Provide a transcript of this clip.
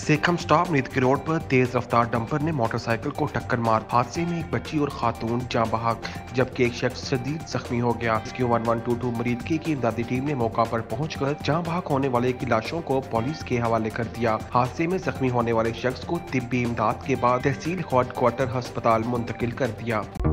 सेखम stop नीदकी road पर तेज रफ्तार dumper ने मोटरसाइकिल को टक्कर मार हादसे में एक बच्ची और खातून जाँ बहक जबकि एक शख्स शदीद जख्मी हो गया। रेस्क्यू 1122 मरीदकी की इमदादी टीम ने मौका पर पहुंचकर जाँ बहक होने वाले की लाशों को पुलिस के हवाले कर दिया। हादसे में जख्मी होने वाले शख्स को तिब्बी इमदाद के बाद तहसील हेडक्वार्टर अस्पताल मुंतकिल कर दिया।